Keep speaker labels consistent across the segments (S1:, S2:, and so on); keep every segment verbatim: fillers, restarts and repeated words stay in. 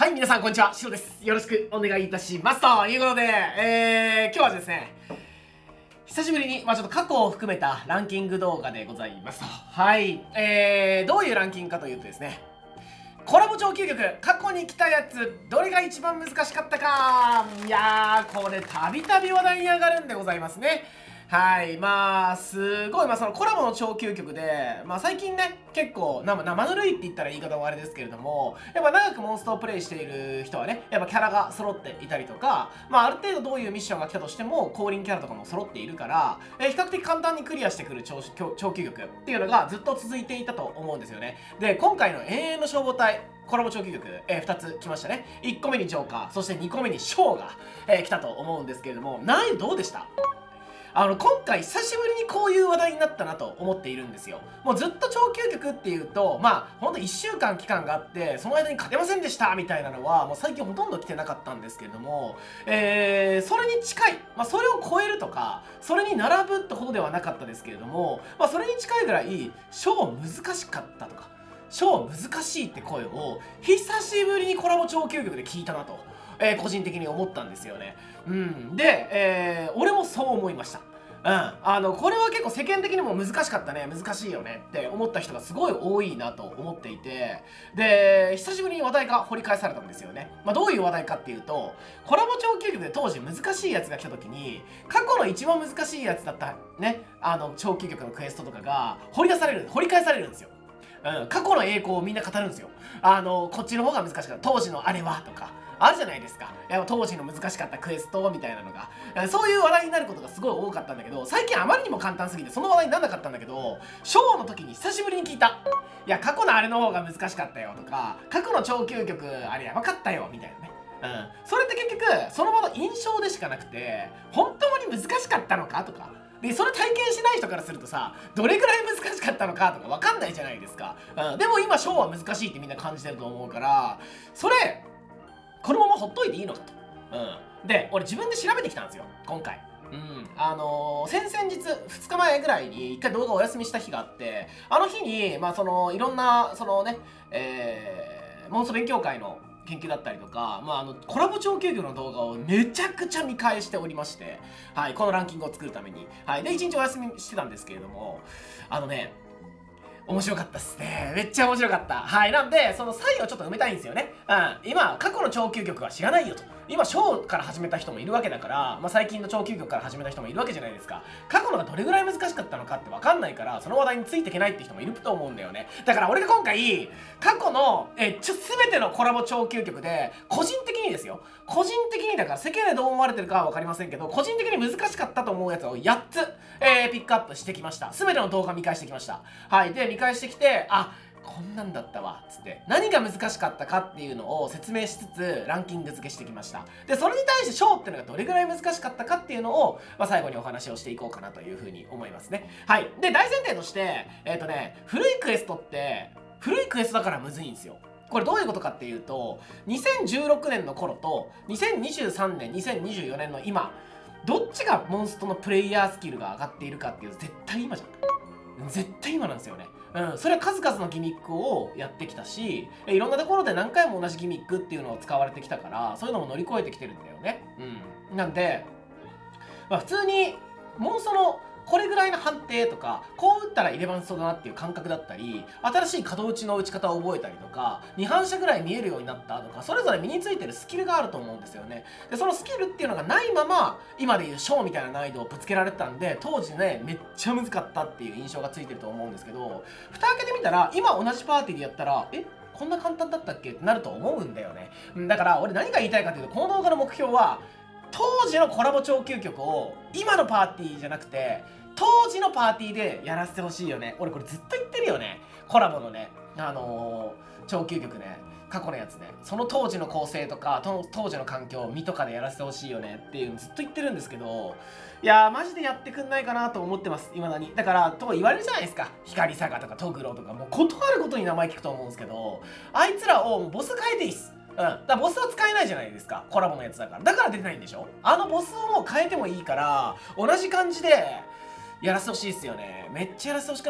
S1: はい、皆さんこんにちは、シロです。よろしくお願いいたします。ということで、えー、今日はですね、久しぶりに、まあちょっと過去を含めたランキング動画でございますと。はい、えー、どういうランキングかというとですね、コラボ超究極、過去に来たやつ、どれが一番難しかったか。いやー、これたびたび話題に上がるんでございますね。はい、まあ、すごい、まあそのコラボの超究極で、まあ最近ね、結構生、生ぬるいって言ったら言い方もあれですけれども、やっぱ長くモンストをプレイしている人はね、やっぱキャラが揃っていたりとか、まあある程度どういうミッションが来たとしても、降臨キャラとかも揃っているから、えー、比較的簡単にクリアしてくる超超究極っていうのがずっと続いていたと思うんですよね。で、今回の永遠の消防隊、コラボ超究極、えー、ふたつ来ましたね。いっこめにジョーカー、そしてにこめにショーが、えー、来たと思うんですけれども、難易度どうでした？あの、今回久しぶりにこういう話題になったなと思っているんですよ。もうずっと超究極っていうと、まあ、ほんといっしゅうかん期間があって、その間に勝てませんでしたみたいなのは、もう最近ほとんど来てなかったんですけれども、えー、それに近い、まあ、それを超えるとか、それに並ぶってほどではなかったですけれども、まあ、それに近いぐらい、超難しかったとか、超難しいって声を、久しぶりにコラボ超究極で聞いたなと。えー、個人的に思ったんですよね。うん。で、えー、俺もそう思いました。うん。あの、これは結構世間的にも難しかったね、難しいよねって思った人がすごい多いなと思っていて、で、久しぶりに話題が掘り返されたんですよね。まあ、どういう話題かっていうと、コラボ超究極で当時難しいやつが来た時に、過去の一番難しいやつだったね、あの、超究極のクエストとかが掘り出される、掘り返されるんですよ。うん。過去の栄光をみんな語るんですよ。あの、こっちの方が難しかった。当時のあれはとか。あるじゃないですか。いや当時の難しかったクエストみたいなのが。そういう話題になることがすごい多かったんだけど、最近あまりにも簡単すぎてその話題にならなかったんだけど、ショーの時に久しぶりに聞いた。いや、過去のあれの方が難しかったよとか、過去の超究極あれやばかったよみたいなね。うん。それって結局、その場の印象でしかなくて、本当に難しかったのかとか。で、それ体験しない人からするとさ、どれくらい難しかったのかとかわかんないじゃないですか。うん。でも今、ショーは難しいってみんな感じてると思うから、それ、このままほっといていいのかと。うん。で、俺自分で調べてきたんですよ、今回。うん。あのー、先々日、ふつかまえぐらいに一回動画をお休みした日があって、あの日に、まあその、いろんな、そのね、えー、モンスト勉強会の研究だったりとか、まああの、コラボ超究極の動画をめちゃくちゃ見返しておりまして、はい、このランキングを作るために。はい、で、一日お休みしてたんですけれども、あのね、面白かったっすね。めっちゃ面白かった。はい。なんで、その差異をちょっと埋めたいんですよね。うん。今、過去の超究極は知らないよと。今、ショーから始めた人もいるわけだから、まあ、最近の超究極から始めた人もいるわけじゃないですか。過去のがどれぐらい難しかったのかってわかんないから、その話題についていけないって人もいると思うんだよね。だから俺が今回、過去の、え、ちょ、すべてのコラボ超究極で、個人的にですよ。個人的にだから世間でどう思われてるかはわかりませんけど、個人的に難しかったと思うやつをやっつ、えー、ピックアップしてきました。すべての動画見返してきました。はい。で、見返してきて、あ、こんなんだったわ、つって。何が難しかったかっていうのを説明しつつ、ランキング付けしてきました。で、それに対してショーっていうのがどれぐらい難しかったかっていうのを、まあ、最後にお話をしていこうかなというふうに思いますね。はい。で、大前提として、えっとね、古いクエストって、古いクエストだからむずいんですよ。これどういうことかっていうと、にせんじゅうろくねんの頃と、にせんにじゅうさんねん、にせんにじゅうよねんの今、どっちがモンストのプレイヤースキルが上がっているかっていうと、絶対今じゃん。絶対今なんですよね。うん、それは数々のギミックをやってきたし、いろんなところで何回も同じギミックっていうのを使われてきたから、そういうのも乗り越えてきてるんだよね。うん。なんで、まあ普通に、モンストのこれぐらいの判定とか、こう打ったら入れ番そうだなっていう感覚だったり、新しい角打ちの打ち方を覚えたりとか、に反射ぐらい見えるようになったとか、それぞれ身についてるスキルがあると思うんですよね。で、そのスキルっていうのがないまま、今でいうショーみたいな難易度をぶつけられてたんで、当時ね、めっちゃ難かったっていう印象がついてると思うんですけど、蓋開けてみたら、今同じパーティーでやったら、えこんな簡単だったっけってなると思うんだよね。だから、俺何が言いたいかというと、この動画の目標は、当時のコラボ超究極を、今のパーティーじゃなくて、当時のパーティーでやらせてほしいよね。俺これずっと言ってるよね。コラボのね、あのー、超究極ね、過去のやつね。その当時の構成とか、当時の環境、身とかでやらせてほしいよねっていうのずっと言ってるんですけど、いやー、マジでやってくんないかなと思ってます、未だに。だから、と言われるじゃないですか。光サガとかトグロとか、もうことあることに名前聞くと思うんですけど、あいつらをもうボス変えていいっす。うん。だからボスは使えないじゃないですか。コラボのやつだから。だから出てないんでしょ？あのボスをもう変えてもいいから、同じ感じで、やらせてほしいっすよね。めっちゃやらせてほしくない？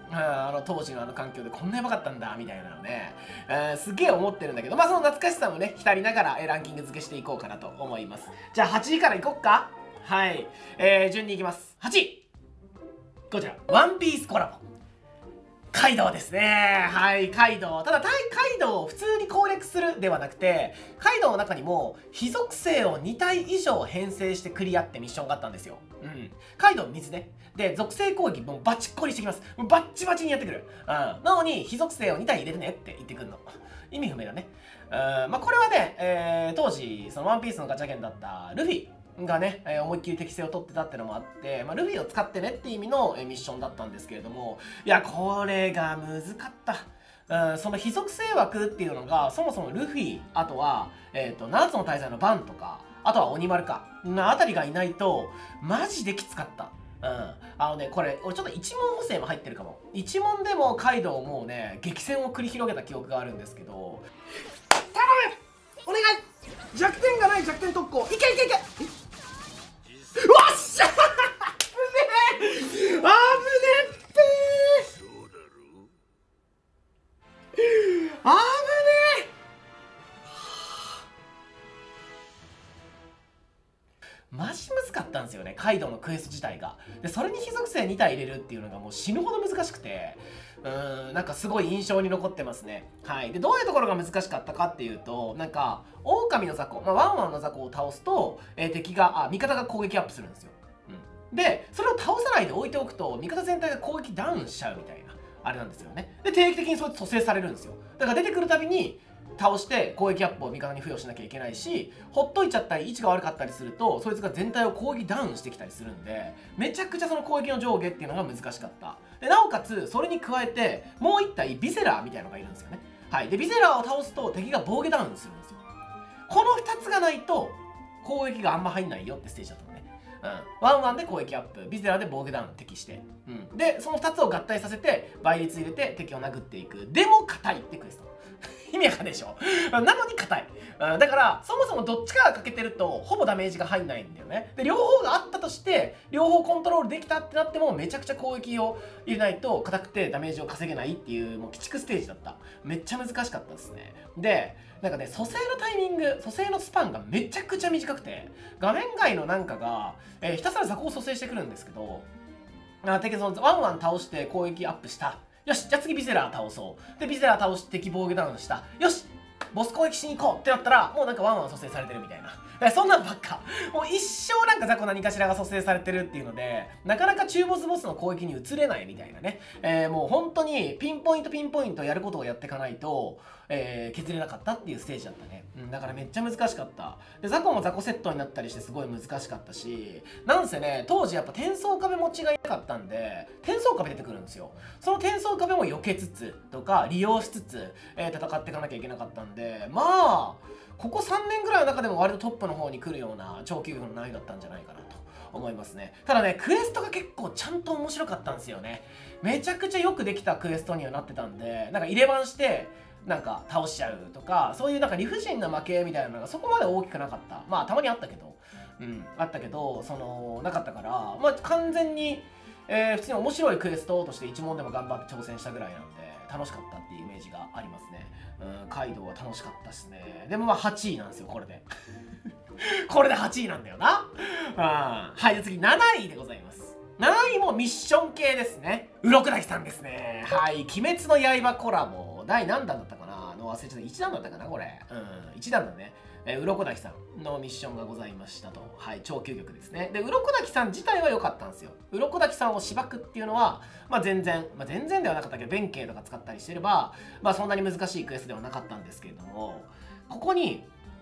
S1: うん、あの当時のあの環境でこんなやばかったんだみたいなのね、えー、すげえ思ってるんだけど、まあその懐かしさもね浸りながら、えー、ランキング付けしていこうかなと思います。じゃあはちいからいこっか。はい、えー、順にいきます。はちい、こちらワンピースコラボカイドウですね。はい、カイドウ。ただ、カイドウを普通に攻略するではなくて、カイドウの中にも、非属性をに体以上編成してクリアってミッションがあったんですよ。うん。カイドウ水ね。で、属性攻撃もうバチッコリしてきます。もうバッチバチにやってくる。うん。なのに、非属性をに体入れてねって言ってくるの。意味不明だね。うん。まあ、これはね、えー、当時、そのワンピースのガチャ券だったルフィがね、えー、思いっきり適性を取ってたってのもあって、まあ、ルフィを使ってねっていう意味の、えー、ミッションだったんですけれども、いや、これが難かった。うん、その非属性枠っていうのが、そもそもルフィ、あとは、えっと、ななつの大罪のバンとか、あとは鬼丸か、なあたりがいないと、マジできつかった。うん。あのね、これ、俺ちょっと一問補正も入ってるかも。一問でもカイドウもうね、激戦を繰り広げた記憶があるんですけど、頼むお願い弱点がない弱点特攻いけいけいけうわっしゃー危ねえ危ねえってー危ねえマジ難かったんですよね、カイドウのクエスト自体が。で、それに非属性に体入れるっていうのがもう死ぬほど難しくて、うーん、なんかすごい印象に残ってますね。はい。で、どういうところが難しかったかっていうと、なんか、狼の雑魚、まあ、ワンワンの雑魚を倒すと、えー、敵が、あ、味方が攻撃アップするんですよ。うん。で、それを倒さないで置いておくと、味方全体が攻撃ダウンしちゃうみたいな、あれなんですよね。で、定期的にそうやって蘇生されるんですよ。だから出てくるたびに、倒して攻撃アップを味方に付与しなきゃいけないし、ほっといちゃったり位置が悪かったりするとそいつが全体を攻撃ダウンしてきたりするんで、めちゃくちゃその攻撃の上下っていうのが難しかった。でなおかつそれに加えてもう一体ビセラーみたいなのがいるんですよね。はい。でビセラーを倒すと敵が防御ダウンするんですよ。このふたつがないと攻撃があんま入んないよってステージだったのね。うん、ワンワンで攻撃アップ、ビゼラで防御ダウン敵して、うん、でそのふたつを合体させて倍率入れて敵を殴っていく。でも硬いってクエスト意味わかんないでしょなのに硬い、うん、だからそもそもどっちかが欠けてるとほぼダメージが入んないんだよね。で両方があったとして両方コントロールできたってなってもめちゃくちゃ攻撃を入れないと硬くてダメージを稼げないっていうもう鬼畜ステージだった。めっちゃ難しかったですね。でなんかね蘇生のタイミング蘇生のスパンがめちゃくちゃ短くて、画面外のなんかが、えー、ひたすら雑魚を蘇生してくるんですけど、あ敵そのワンワン倒して攻撃アップした、よしじゃあ次ビゼラー倒そう、でビゼラー倒して敵防御ダウンした、よしボス攻撃しに行こうってなったらもうなんかワンワン蘇生されてるみたいな、そんなんばっか。もう一生なんか雑魚何かしらが蘇生されてるっていうので、なかなか中ボスボスの攻撃に移れないみたいなね、えー、もう本当にピンポイントピンポイントやることをやっていかないと、えー、削れなかったっていうステージだったね。うん、だからめっちゃ難しかった。で雑魚も雑魚セットになったりしてすごい難しかったし、なんせね当時やっぱ転送壁持ちがいなかったんで転送壁出てくるんですよ。その転送壁も避けつつとか利用しつつ、えー、戦っていかなきゃいけなかったんで、まあここさんねんぐらいの中でも割とトップの方に来るような超級の難易度だったんじゃないかなと思いますね。ただねクエストが結構ちゃんと面白かったんですよね。めちゃくちゃよくできたクエストにはなってたんで、なんか入れ番してなんか倒しちゃうとか、そういうなんか理不尽な負けみたいなのがそこまで大きくなかった。まあたまにあったけど、うんあったけどそのなかったから、まあ完全に、えー、普通に面白いクエストとして一問でも頑張って挑戦したぐらいなんで楽しかったっていうイメージがありますね。うん、カイドウは楽しかったですね。でもまあはちいなんですよこれでこれではちいなんだよな。あはい、じゃあ次なないでございます。なないもミッション系ですね。うろくだきさんですね。はい、鬼滅の刃コラボ第何弾だったかなの忘れちゃった。いちだんだったかなこれ。うん、いちだんだね。えー、うろこだきさんのミッションがございましたと。はい、超究極ですね。で、うろこだきさん自体は良かったんですよ。うろこだきさんをしばくっていうのは、まあ全然、まあ全然ではなかったけど、弁慶とか使ったりしてれば、まあそんなに難しいクエストではなかったんですけれども、ここに、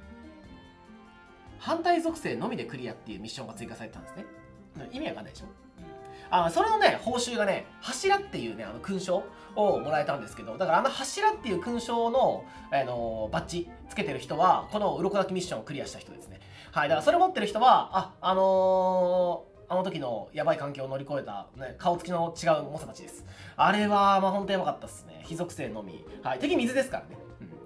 S1: 反対属性のみでクリアっていうミッションが追加されたんですね。意味わかんないでしょ。あそれのね報酬がね柱っていうねあの勲章をもらえたんですけど、だからあの柱っていう勲章の、あのー、バッジつけてる人はこの鱗滝ミッションをクリアした人ですね。はい、だからそれ持ってる人はああのー、あの時のやばい環境を乗り越えた、ね、顔つきの違う猛者たちです。あれはまあ本当やばかったっすね。非属性のみ、はい、敵水ですからね。うん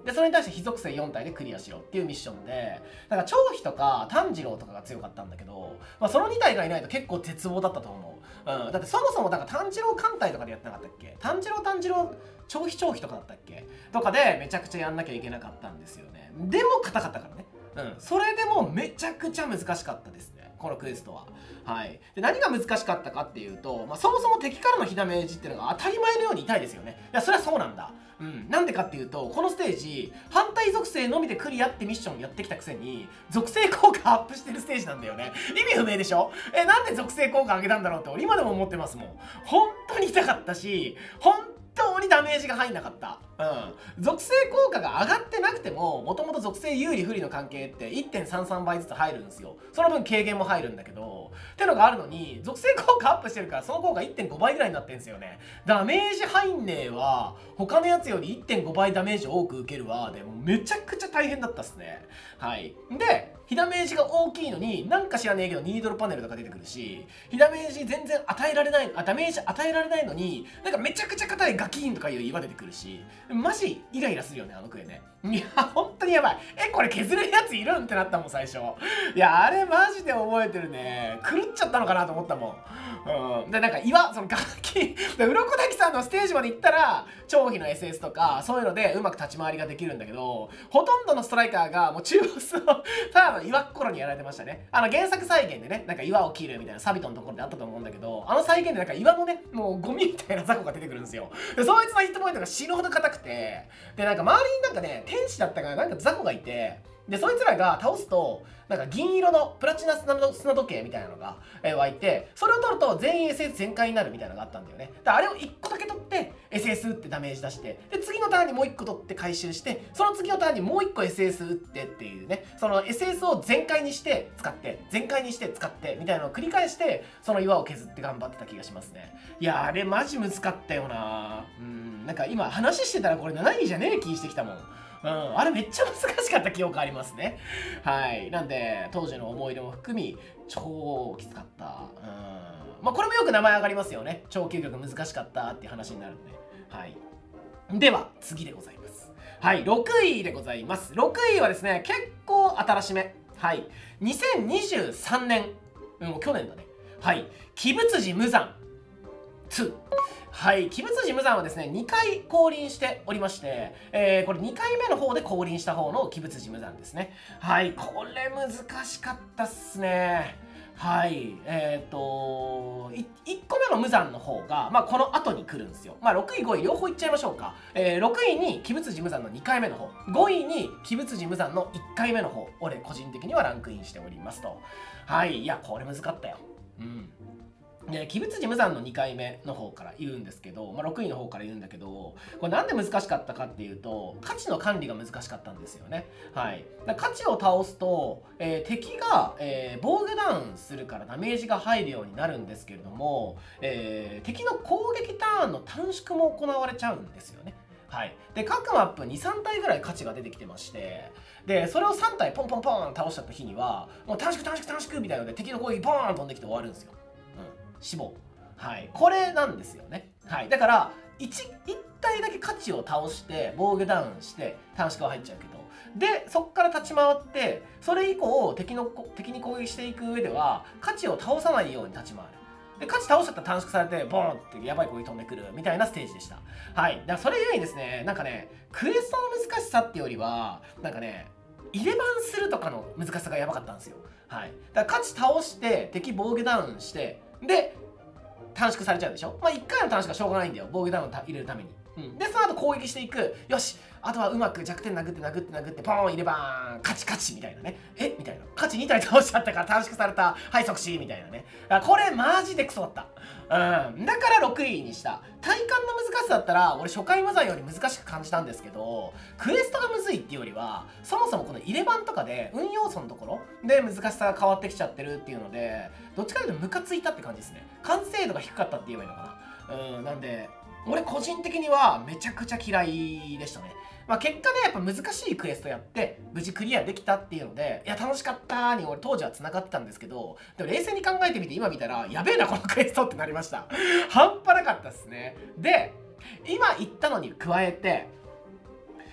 S1: でそれに対して非属性よん体でクリアしろっていうミッションで、だから張飛とか炭治郎とかが強かったんだけど、まあ、そのに体がいないと結構絶望だったと思う、うん、だってそもそもだから炭治郎艦隊とかでやってなかったっけ、炭治郎炭治郎張飛張飛とかだったっけとかでめちゃくちゃやんなきゃいけなかったんですよね。でも硬かったからね、うん、それでもめちゃくちゃ難しかったですね、このクエストは。はい、で何が難しかったかっていうと、まあ、そもそも敵からの火ダメージっていうのが当たり前のように痛いですよね。いやそれはそうなんだ、うん、なんでかっていうと、このステージ反対属性のみでクリアってミッションやってきたくせに属性効果アップしてるステージなんだよね。意味不明でしょ。えなんで属性効果上げたんだろうって俺今でも思ってますもん。本当に痛かったし、本当にダメージが入んなかった。うん、属性効果が上がってなくても、もともと属性有利不利の関係って いってんさんさん 倍ずつ入るんですよ。その分軽減も入るんだけど、ってのがあるのに属性効果アップしてるから、その効果 いってんご 倍ぐらいになってんですよね。ダメージ入んねえわ、他のやつより いってんご 倍ダメージ多く受けるわでもめちゃくちゃ大変だったっすね。はいで火ダメージが大きいのになんか知らねえけどニードルパネルとか出てくるし、火ダメージ全然与えられない、あダメージ与えられないのになんかめちゃくちゃ硬いガキーンとかいう岩出てくるし、マジイライラするよねあのクエね。いや本当にやばい。えこれ削れるやついるんってなったもん最初。いやあれマジで覚えてるね。狂っちゃったのかなと思ったもん。うん、でなんか岩そのガキ鱗滝さんのステージまで行ったら張飛の エスエス とかそういうのでうまく立ち回りができるんだけど、ほとんどのストライカーがもう中ボスのただの岩っころにやられてましたね。あの原作再現でね、なんか岩を切るみたいなサビトのところであったと思うんだけど、あの再現でなんか岩のねもうゴミみたいな雑魚が出てくるんですよ。でそいつのヒットポイントが死ぬほど硬くて、でなんか周りになんかね天使だったからなんか雑魚がいて、でそいつらが倒すとなんか銀色のプラチナ砂時計みたいなのが、えー、湧いて、それを取ると全員 エスエス 全開になるみたいなのがあったんだよね。だからあれをいっこだけ取って エスエス 打ってダメージ出して、で次のターンにもういっこ取って回収して、その次のターンにもういっこ エスエス 打ってっていうね、その エスエス を全開にして使って全開にして使ってみたいなのを繰り返してその岩を削って頑張ってた気がしますね。いやあれマジ難かったよな。うんなんか今話してたらこれなないじゃねえ気してきたもん。うん、あれめっちゃ難しかった記憶ありますね。はい。なんで、当時の思い出も含み、超きつかった。うん。まあ、これもよく名前上がりますよね。超究極難しかったっていう話になるんで。はい。では、次でございます。はい、ろくいでございます。ろくいはですね、結構新しめ。はい。にせんにじゅうさんねん。うん、去年だね。はい。鬼舞辻無惨に。はい、鬼舞辻無惨はですね、にかい降臨しておりまして、えー、これにかいめの方で降臨した方の鬼舞辻無惨ですね。はい、これ難しかったっすね。はい、えっ、ー、とい、いっこめの無惨の方が、まあ、この後に来るんですよ。まあ、ろくい、ごい、両方いっちゃいましょうか。えー、ろくいに鬼舞辻無惨のにかいめの方、ごいに鬼舞辻無惨のいっかいめの方、俺個人的にはランクインしておりますと。はい、いや、これ難かったよ。うん。で鬼舞辻無惨のにかいめの方から言うんですけど、まあ、ろくいの方から言うんだけど、これなんで難しかったかっていうと、価値の管理が難しかったんですよね。はい、だ価値を倒すと、えー、敵が、えー、防御ダウンするからダメージが入るようになるんですけれども、えー、敵の攻撃ターンの短縮も行われちゃうんですよね。はい、で各マップに、さん体ぐらい価値が出てきてまして、でそれをさん体ポンポンポン倒しちゃった日にはもう短縮短縮短縮みたいなので敵の攻撃ポーン飛んできて終わるんですよ。死亡。はい。これなんですよね。はい。だから、いち、いち体だけ価値を倒して、防御ダウンして、短縮は入っちゃうけど。で、そっから立ち回って、それ以降、敵の、敵に攻撃していく上では、価値を倒さないように立ち回る。で、価値倒しちゃったら短縮されて、ボーンってやばい攻撃飛んでくるみたいなステージでした。はい。だからそれゆえにですね、なんかね、クエストの難しさってよりは、なんかね、入れ番するとかの難しさがやばかったんですよ。はい。だから価値倒して、敵防御ダウンして、で、短縮されちゃうでしょ。まあいっかいの短縮はしょうがないんだよ。防御ダウンを入れるために。うん、で、その後攻撃していく。よし、あとはうまく弱点殴って殴って殴って、ポーン入ればーん、カチカチみたいなね。えみたいな。カチに体倒しちゃったから短縮された。はい、即死みたいなね。これマジでクソだった。うん。だからろくいにした。体感の難しさだったら、俺初回無惨より難しく感じたんですけど、クエストがむずいっていうよりは、そもそもこの入れ番とかで、運要素のところで難しさが変わってきちゃってるっていうので、どっちかというとムカついたって感じですね。完成度が低かったって言えばいいのかな。うん、なんで、俺個人的にはめちゃくちゃ嫌いでしたね。まあ結果ね、やっぱ難しいクエストやって無事クリアできたっていうので、いや楽しかったーに俺当時は繋がってたんですけど、でも冷静に考えてみて今見たらやべえなこのクエストってなりました。半端なかったっすね。で、今言ったのに加えて、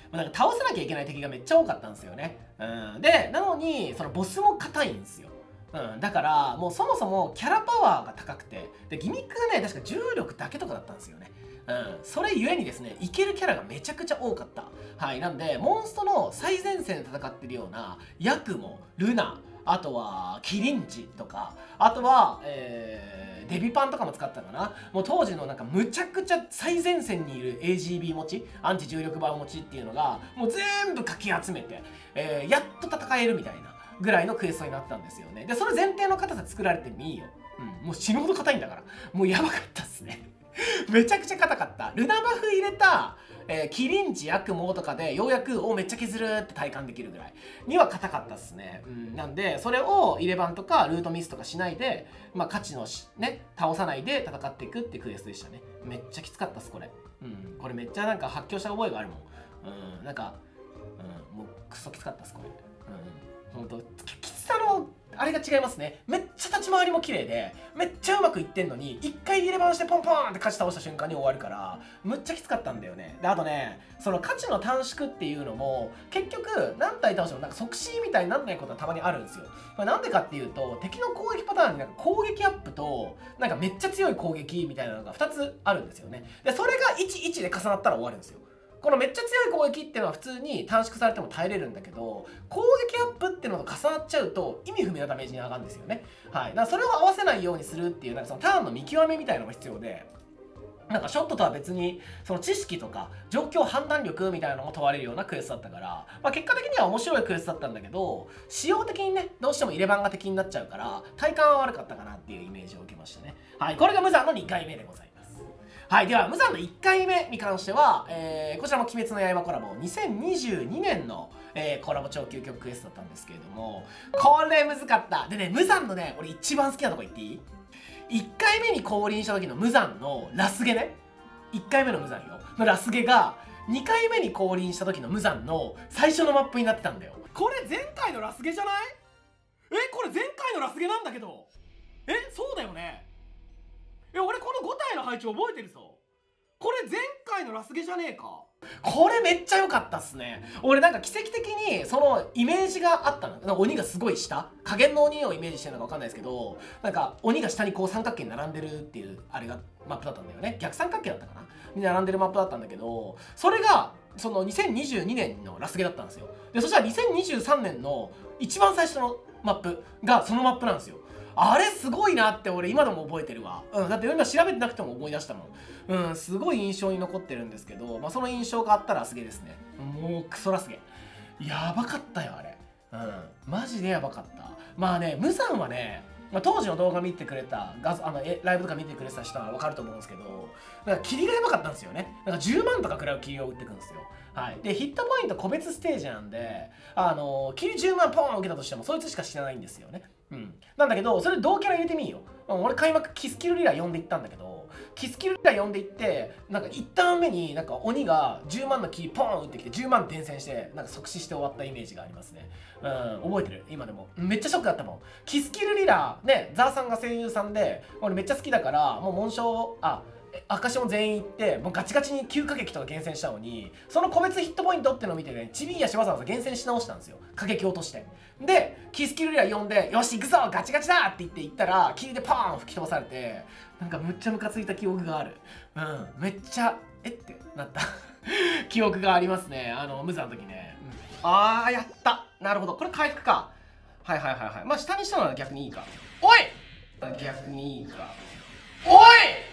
S1: まあ、なんか倒さなきゃいけない敵がめっちゃ多かったんですよね。うん、でなのにそのボスも硬いんですよ。うん、だからもうそもそもキャラパワーが高くて、でギミックがね確か重力だけとかだったんですよね。うん、それゆえにですね、いけるキャラがめちゃくちゃ多かった。はい、なんでモンストの最前線で戦ってるようなヤクモ、ルナ、あとはキリンチとか、あとは、えー、デビパンとかも使ったかな。もう当時のなんかむちゃくちゃ最前線にいる エージービー 持ち、アンチ重力バー持ちっていうのがもう全部かき集めて、えー、やっと戦えるみたいなぐらいのクエストになったんですよね。でそれ前提の硬さ作られてみいよ。うん、もう死ぬほど硬いんだから、もうやばかったっすね。めちゃくちゃ硬かった。ルナバフ入れた、えー、キリンチ、ヤクモとかでようやくおめっちゃ削るって体感できるぐらいには硬かったっすね。うん、なんでそれをイレバンとかルートミスとかしないで、まあ価値のね倒さないで戦っていくってクエストでしたね。めっちゃきつかったっすこれ。うん、これめっちゃなんか発狂した覚えがあるもん。うん、なんか、うん、もうクソきつかったっすこれ。うん、ほんときつさのあれが違いますね。めっちゃ立ち回りも綺麗でめっちゃうまくいってんのに一回入れ番してポンポンって勝ち倒した瞬間に終わるからむっちゃきつかったんだよね。であとね、その価値の短縮っていうのも結局何体倒してもなんか即死みたいにならないことはたまにあるんですよ。これなんでかっていうと敵の攻撃パターンになんか攻撃アップとなんかめっちゃ強い攻撃みたいなのがふたつあるんですよね。でそれがいちいちで重なったら終わるんですよ。このめっちゃ強い攻撃っていうのは普通に短縮されても耐えれるんだけど、攻撃アップっていうのと重なっちゃうと意味不明なダメージに上がるんですよね。はい。だからそれを合わせないようにするっていうなんかそのターンの見極めみたいなのが必要で、なんかショットとは別にその知識とか状況判断力みたいなのも問われるようなクエストだったから、まあ、結果的には面白いクエストだったんだけど、仕様的にねどうしても入れ番が敵になっちゃうから体感は悪かったかなっていうイメージを受けましたね。はい。これが無残のにかいめでございます。はい、では無残のいっかいめに関しては、えー、こちらも「鬼滅の刃」コラボにせんにじゅうにねんの、えー、コラボ超究極クエストだったんですけれども、これ難かった。でね、無残のね俺一番好きなとこ言っていい？ いっ 回目に降臨した時の無残のラスゲね、いっかいめの無残よのラスゲがにかいめに降臨した時の無残の最初のマップになってたんだよ。これ前回のラスゲじゃない？え、これ前回のラスゲなんだけど、え、そうだよね。え、俺このご体の配置覚えてるぞ。これ前回のラスゲじゃねえか。これめっちゃ良かったっすね。俺なんか奇跡的にそのイメージがあったの。なんか鬼がすごい下、加減の鬼をイメージしてるのか分かんないですけど、なんか鬼が下にこう三角形に並んでるっていうあれがマップだったんだよね。逆三角形だったかなに並んでるマップだったんだけど、それがそのにせんにじゅうにねんのラスゲだったんですよ。でそしたらにせんにじゅうさんねんの一番最初のマップがそのマップなんですよ。あれすごいなって俺今でも覚えてるわ。うん、だって今調べてなくても思い出したもん。うん、すごい印象に残ってるんですけど、まあ、その印象があったらラスゲですね。もうクソラスゲ。やばかったよ、あれ。うん、マジでやばかった。まあね、無惨はね、まあ、当時の動画見てくれた、画像あのえライブとか見てくれてた人は分かると思うんですけど、なんか霧がやばかったんですよね。なんかじゅうまんとかくらい霧を打ってくんですよ。はい、でヒットポイント個別ステージなんで、あの霧じゅうまんポーン受けたとしてもそいつしか知らないんですよね。うん、なんだけどそれ同キャラ入れてみんよ。俺開幕キスキルリラ呼んでいったんだけど、キスキルリラ呼んでいってなんかいちターン目になんか鬼がじゅうまんの霧ポーン打ってきてじゅうまん転戦してなんか即死して終わったイメージがありますね。うん、覚えてる今でも。めっちゃショックだったもん。キスキルリラね、ザーさんが声優さんで俺めっちゃ好きだから、もう紋章あ証も全員行ってもうガチガチにきゅうかげきとか厳選したのに、その個別ヒットポイントってのを見てね、チビーやしわざわざ厳選し直したんですよ、過激落として。でキスキルリラ呼んでよし行くぞガチガチだって言って行ったら霧でパーン吹き飛ばされて、なんかむっちゃムカついた記憶がある。うん、めっちゃえってなった記憶がありますね、あの無惨の時ね。うん、あーやった、なるほど、これ回復か。はいはいはいはい、まあ下にしたのは逆にいいか。おい逆にいいか。おい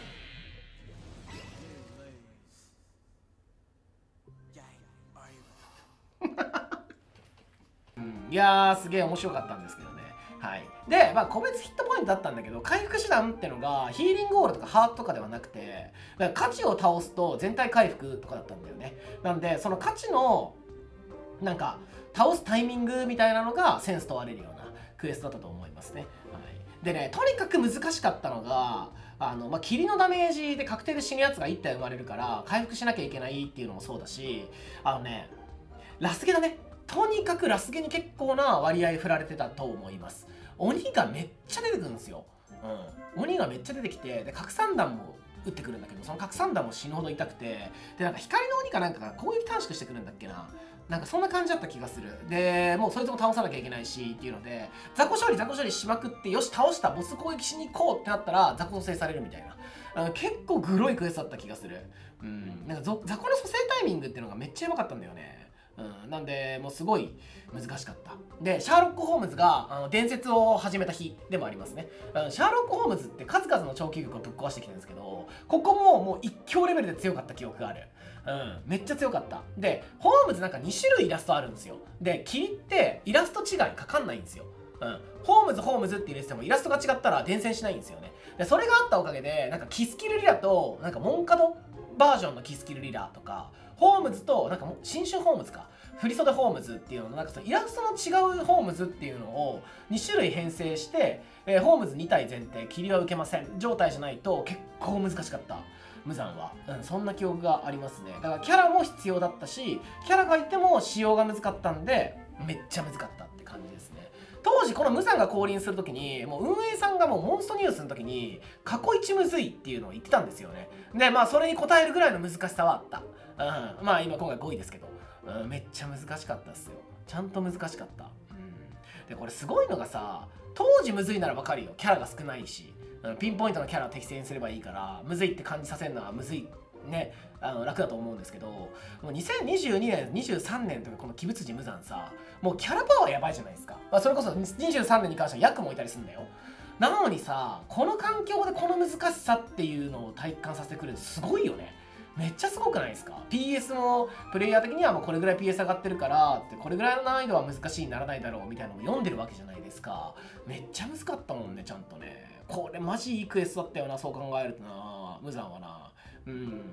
S1: うん、いやーすげえ面白かったんですけどね。はい、で、まあ、個別ヒットポイントだったんだけど、回復手段ってのがヒーリングオールとかハートとかではなくて、だから価値を倒すと全体回復とかだったんだよね。なんでその価値のなんか倒すタイミングみたいなのがセンス問われるようなクエストだったと思いますね。はい、でね、とにかく難しかったのがあの、まあ、霧のダメージで確定で死ぬやつがいち体生まれるから回復しなきゃいけないっていうのもそうだし、あのねラスゲだね。とにかくラスゲに結構な割合振られてたと思います。鬼がめっちゃ出てくるんですよ。うん、鬼がめっちゃ出てきて、で拡散弾も打ってくるんだけど、その拡散弾も死ぬほど痛くて、でなんか光の鬼かなんかが攻撃短縮してくるんだっけな、なんかそんな感じだった気がする。でもうそいつも倒さなきゃいけないしっていうので、雑魚処理雑魚処理しまくって、よし倒した、ボス攻撃しに行こうってなったら雑魚蘇生されるみたいな、あの結構グロいクエストだった気がする。うん、なんか雑魚の蘇生タイミングっていうのがめっちゃやばかったんだよね。うん、なんでもうすごい難しかった。でシャーロック・ホームズがあの伝説を始めた日でもありますね。うん、シャーロック・ホームズって数々の超級曲をぶっ壊してきてるんですけど、ここももう一強レベルで強かった記憶がある。うん、めっちゃ強かった。でホームズなんかに種類イラストあるんですよ。で霧ってイラスト違いかかんないんですよ。うん、ホームズホームズって入れててもイラストが違ったら伝染しないんですよね。でそれがあったおかげでなんかキスキルリラとなんかモンカドバージョンのキスキルリラとか、ホームズとなんかも新春ホームズか振り袖ホームズっていうののなんかそのイラストの違うホームズっていうのをに種類編成して、えー、ホームズに体前提霧は受けません状態じゃないと結構難しかった。無残は、うん、そんな記憶がありますね。だからキャラも必要だったし、キャラがいても仕様が難かったんでめっちゃ難かったって感じですね。当時この無惨が降臨するときにもう運営さんがもうモンストニュースの時に過去一むずいっていうのを言ってたんですよね。でまあそれに応えるぐらいの難しさはあった。うん、まあ今今回ごいですけど、うん、めっちゃ難しかったっすよ。ちゃんと難しかった。うん、でこれすごいのがさ、当時むずいならわかるよ。キャラが少ないし、ピンポイントのキャラを適正にすればいいからむずいって感じさせるのはむずいね、あの楽だと思うんですけど、もうにせんにじゅうにねんにじゅうさんねんとかこの鬼物寺無惨さ、もうキャラパワーやばいじゃないですか。まあ、それこそにじゅうさんねんに関してはヤクもいたりするんだよ。なのにさ、この環境でこの難しさっていうのを体感させてくれるすごいよね。めっちゃすごくないですか。 ピーエス もプレイヤー的にはもうこれぐらい ピーエス 上がってるからって、これぐらいの難易度は難しいにならないだろうみたいなのを読んでるわけじゃないですか。めっちゃ難かったもんね、ちゃんとね。これマジいいクエストだったよな、そう考えるとな、無惨はな。うん、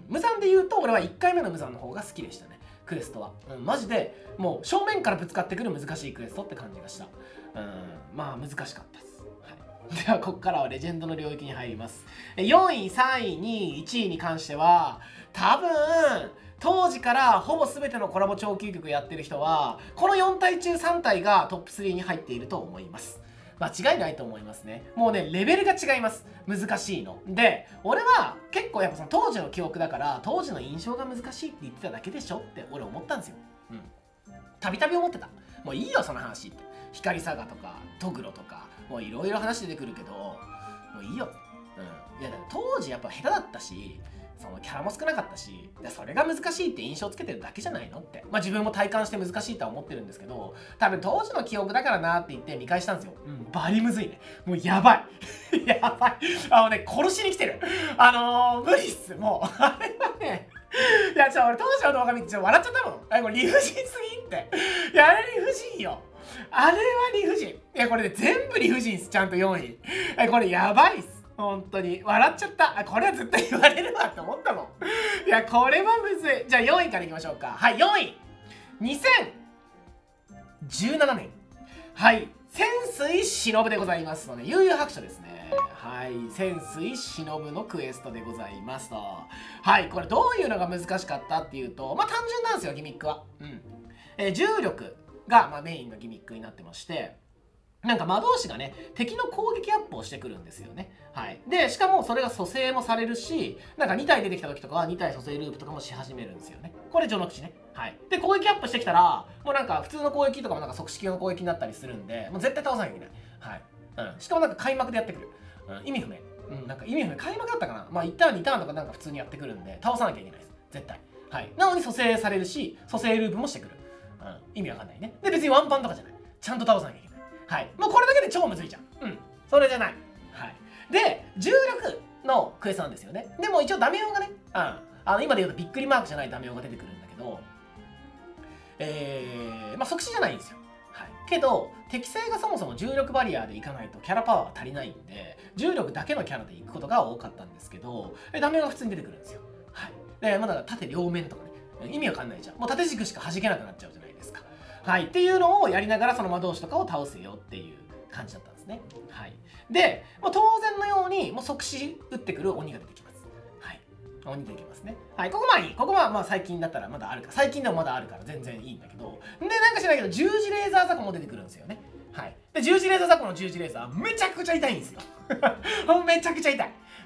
S1: 無惨で言うと俺はいっかいめの無惨の方が好きでしたね、クエストは。うん、マジでもう正面からぶつかってくる難しいクエストって感じがした。うん、まあ難しかったです。はい、ではここからはレジェンドの領域に入ります。よんい、さんい、にい、いちいに関しては多分当時からほぼ全てのコラボ超級曲やってる人はこのよん体中さん体がトップスリーに入っていると思います。間違いないと思いますね。もうねレベルが違います。難しいので、俺は結構やっぱその当時の記憶だから当時の印象が難しいって言ってただけでしょって俺思ったんですよ。うん、たびたび思ってた。もういいよその話って。光サガとかトグロとかもういろいろ話出てくるけどもういいよ。うん、いやだから当時やっぱ下手だったし、そのキャラも少なかったし、それが難しいって印象つけてるだけじゃないのって、まあ自分も体感して難しいとは思ってるんですけど、多分当時の記憶だからなって言って見返したんですよ。うん、バリむずいね。もうやばいやばい、あのね殺しに来てる。あのー、無理っす。もうあれはね、いやちょ俺当時の動画見てちょっと笑っちゃったもん。あれこれ理不尽すぎんって。いやあれ理不尽よ。あれは理不尽。いやこれね全部理不尽っす。ちゃんとよんい。これやばいっす。本当に笑っちゃった。あ、これは絶対言われるわって思ったもん。いやこれはむずい。じゃあよんいからいきましょうか。はい、よんいにせんじゅうななねん、はい潜水忍でございますので、悠々白書ですね。はい、潜水忍のクエストでございますと。はい、これどういうのが難しかったっていうと、まあ単純なんですよギミックは。うん、えー、重力が、まあ、メインのギミックになってまして、なんか魔導士がね敵の攻撃アップをしてくるんですよね。はい、でしかもそれが蘇生もされるし、なんかに体出てきた時とかはに体蘇生ループとかもし始めるんですよね。これ序の口ね。はい、で攻撃アップしてきたらもうなんか普通の攻撃とかもなんか即死級の攻撃になったりするんで、もう絶対倒さなきゃいけない。はい、うん、しかもなんか開幕でやってくる。うん、意味不明。うん、なんか意味不明。開幕だったかな。まあいちターンにターンとかなんか普通にやってくるんで倒さなきゃいけないです。絶対。はい、なのに蘇生されるし蘇生ループもしてくる。うん、意味わかんないね。で別にワンパンとかじゃない。ちゃんと倒さなきゃいけない。はい、もうこれだけで超むずいじゃん。うん、それじゃない。はい、で重力のクエストなんですよね。でも一応ダメ音がね、うん、あの今で言うとびっくりマークじゃないダメ音が出てくるんだけど、えー、まあ即死じゃないんですよ。はい、けど適性がそもそも重力バリアでいかないとキャラパワーが足りないんで、重力だけのキャラでいくことが多かったんですけど、ダメ音が普通に出てくるんですよ。はい、でまあだから縦両面とかね、意味わかんないじゃん。もう縦軸しか弾けなくなっちゃうじゃないですか。はい、っていうのをやりながらその魔導士とかを倒せよっていう感じだったんですね。はい、で、まあ、当然のようにもう即死打ってくる鬼が出てきます。はい、鬼出てきますね。はい、ここまあいい。ここはまあ最近だったらまだあるか、最近でもまだあるから全然いいんだけど、でなんか知らないけど十字レーザー雑魚も出てくるんですよね。はい、で十字レーザー雑魚の十字レーザーめちゃくちゃ痛いんですよ。めちゃくちゃ痛い。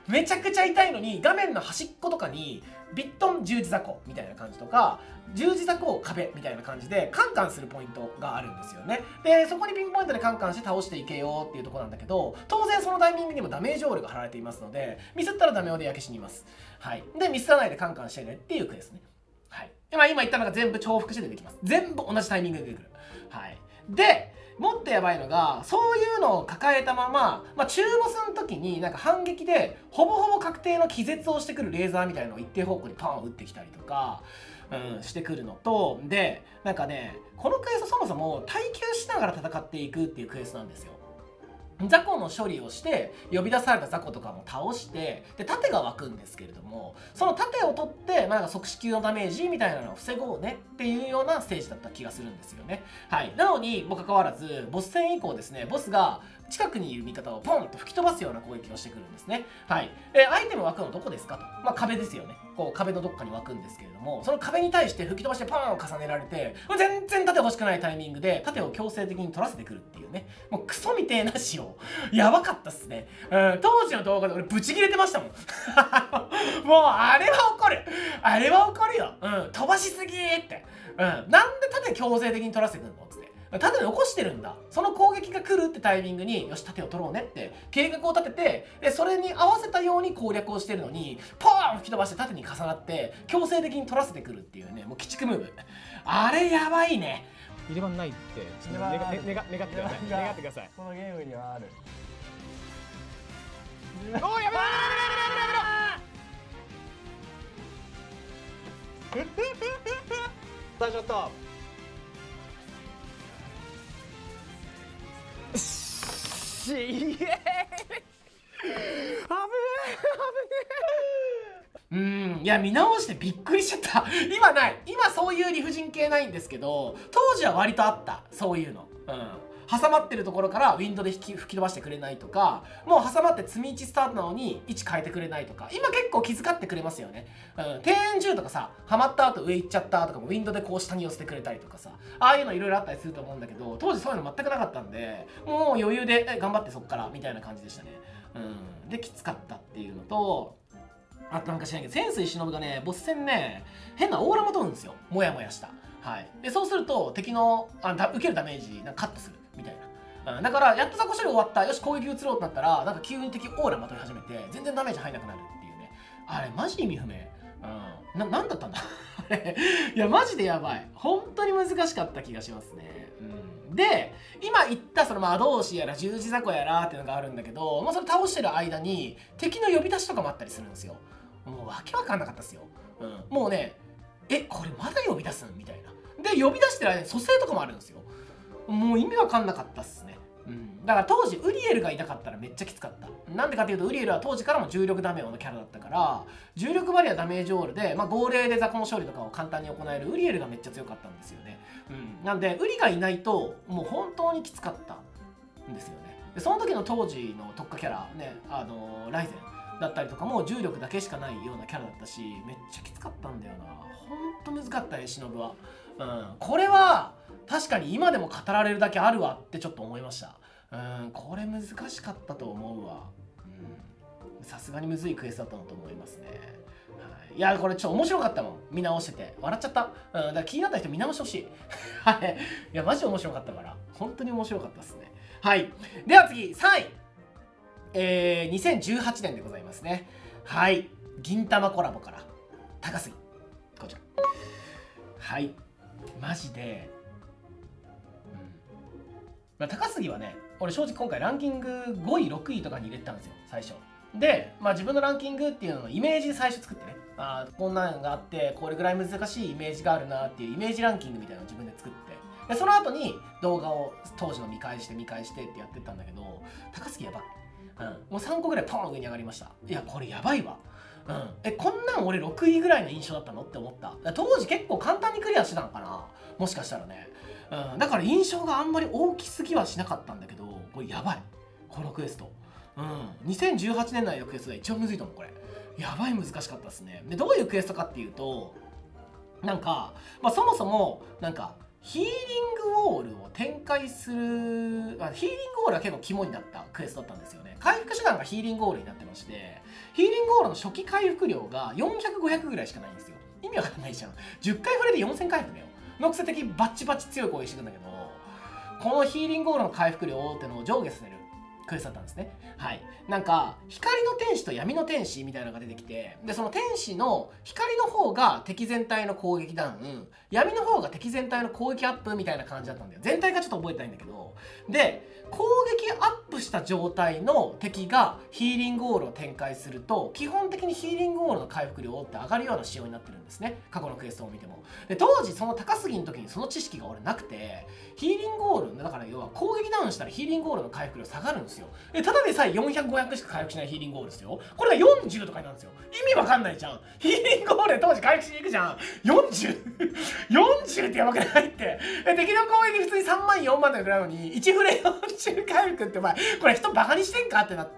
S1: めちゃくちゃ痛いのに画面の端っことかにビットン十字雑魚みたいな感じとか十字雑魚壁みたいな感じでカンカンするポイントがあるんですよね。でそこにピンポイントでカンカンして倒していけよっていうところなんだけど、当然そのタイミングにもダメージオールが貼られていますので、ミスったらダメオで焼け死にます。はい、でミスらないでカンカンしてねっていうクエストね。はい、でまあ、今言ったのが全部重複して出てきます。全部同じタイミングで出てくる。はい、でもっとやばいのが、そういうのを抱えたまま、まあ、中ボスの時になんか反撃でほぼほぼ確定の気絶をしてくるレーザーみたいなのを一定方向にパン打ってきたりとか、うん、してくるのと、でなんかね、このクエストそもそも耐久しながら戦っていくっていうクエストなんですよ。雑魚の処理をして呼び出された雑魚とかも倒して、で盾が湧くんですけれども、その盾を取って、まあ、なんか即死級のダメージみたいなのを防ごうねっていうようなステージだった気がするんですよね。はい、なのにもかかわらずボス戦以降ですね、ボスが近くにいる味方をポンと吹き飛ばすような攻撃をしてくるんですね。はい、えアイテム湧くのどこですかと、まあ、壁ですよね。こう壁のどっかに湧くんですけれども、その壁に対して吹き飛ばしてポンを重ねられて、全然盾欲しくないタイミングで盾を強制的に取らせてくるっていうね、もうクソみてえな仕様、やばかったっすね。うん、当時の動画で俺ブチ切れてましたもん。もうあれは怒る、あれは怒るよ。うん、飛ばしすぎーって、うん、なんで盾強制的に取らせてくんのっつって。盾残してるんだ、その攻撃が来るってタイミングによし盾を取ろうねって計画を立てて、でそれに合わせたように攻略をしてるのにポーン吹き飛ばして盾に重なって強制的に取らせてくるっていうね、もう鬼畜ムーブ、あれやばいね。
S2: 入れ歯ないってちょっと願願願ってください。願ってください。
S3: このゲームにはある。
S2: おー、やめろやめろやめろやめろ。
S3: さあちょっと
S2: しいえー、危ね
S1: うーん、いや見直してびっくりしちゃった。今ない、今そういう理不尽系ないんですけど、当時は割とあった、そういうの。うん、挟まってるところからウィンドで引き吹き飛ばしてくれないとか、もう挟まって積み位置スタートなのに位置変えてくれないとか、今結構気遣ってくれますよね。うん、庭園銃とかさ、はまった後上行っちゃったとかもウィンドでこう下に寄せてくれたりとかさ、ああいうのいろいろあったりすると思うんだけど、当時そういうの全くなかったんで、もう余裕でえ頑張ってそっからみたいな感じでしたね。うん、できつかったっていうのと、あとなんか知らんけど、潜水忍がね、ボス戦ね、変なオーラも取るんですよ。もやもやした。はい。で、そうすると、敵のあだ受けるダメージ、なんかカットするみたいな。うん、だから、やっと雑魚処理終わった、よし、攻撃移ろうってなったら、なんか急に敵オーラまとい始めて、全然ダメージ入らなくなるっていうね。あれ、マジ意味不明。うん。な、なんだったんだあれ。いや、マジでやばい。本当に難しかった気がしますね。うん。で、今言ったその魔導士やら十字雑魚やらっていうのがあるんだけど、まあ、それ倒してる間に、敵の呼び出しとかもあったりするんですよ。もうわけわかんなかったですよ。うん、もうね、え、これまだ呼び出すんみたいな。で、呼び出してる間に蘇生とかもあるんですよ。もう意味わかんなかったっすね。うん、だから当時ウリエルがいなかったらめっちゃきつかった。なんでかっていうと、ウリエルは当時からも重力ダメオのキャラだったから、重力バリアダメージオールで、まあ、号令で雑魚の処理とかを簡単に行えるウリエルがめっちゃ強かったんですよね。うん、なんでウリがいないともう本当にきつかったんですよね。でその時の当時の特化キャラね、あのー、ライゼンだったりとかも重力だけしかないようなキャラだったし、めっちゃきつかったんだよな。ほんと難かったね、忍は。うん、これは確かに今でも語られるだけあるわってちょっと思いました。うん、これ難しかったと思うわ。さすがにむずいクエストだったのと思いますね。はい、いや、これちょっと面白かったもん。見直してて。笑っちゃった。うん、だから気になった人見直してほしい。はい。いや、マジ面白かったから。本当に面白かったですね。はい。では次、さんい。えー、にせんじゅうはちねんでございますね。はい。銀魂コラボから高杉、こちら。はい。マジで、うん、まあ、高杉はね、俺正直今回ランキングごいろくいとかに入れてたんですよ、最初で。まあ、自分のランキングっていうののイメージで最初作ってね、あこんなのがあってこれぐらい難しいイメージがあるなっていうイメージランキングみたいなのを自分で作って、でその後に動画を当時の見返して見返してってやってったんだけど、高杉やばい。うん、もうさんこぐらいポン上に上がりました。いや、これやばいわ。うん、え、こんなん俺ろくいぐらいの印象だったのって思った。当時結構簡単にクリアしてたのかな、もしかしたらね。うん、だから印象があんまり大きすぎはしなかったんだけど、これやばい。このクエスト。うん、にせんじゅうはちねん内のクエストが一番むずいと思う、これ。やばい難しかったですね。で、どういうクエストかっていうと、なんか、まあ、そもそも、なんか、 ヒーリングウォールを展開する、あヒーリングウォールは結構肝になったクエストだったんですよね。回復手段がヒーリングウォールになってまして、ヒーリングウォールの初期回復量がよんひゃく、ごひゃくぐらいしかないんですよ。意味わかんないじゃん。じゅっかい触れでよんせん回復だよ。のくせ的バッチバチ強い攻撃してくんだけど、このヒーリングウォールの回復量ってのを上下させるクエストだったんですね。はい。なんか、光の天使と闇の天使みたいなのが出てきて、で、その天使の光の方が敵全体の攻撃ダウン、闇の方が敵全体の攻撃アップみたいな感じだったんだよ。全体がちょっと覚えてないんだけど、で、攻撃アップした状態の敵がヒーリングウォールを展開すると、基本的にヒーリングウォールの回復量って上がるような仕様になってるんですね。過去のクエストを見ても。で、当時その高すぎの時にその知識が俺なくて、ヒーリングウォール、だから要は攻撃ダウンしたらヒーリングウォールの回復量下がるんですよ。で、ただでさえよんひゃく、ごひゃくしか回復しないヒーリングウォールですよ。これがよんじゅうとかになるんですよ。意味わかんないじゃん。ヒーリングウォールで当時回復しに行くじゃん。よんじゅう よんじゅうってやばくないって。え敵の攻撃普通にさんまん、よんまんとかくらいのに、いちフレよんじゅう回復ってお前、これ人バカにしてんかってなって、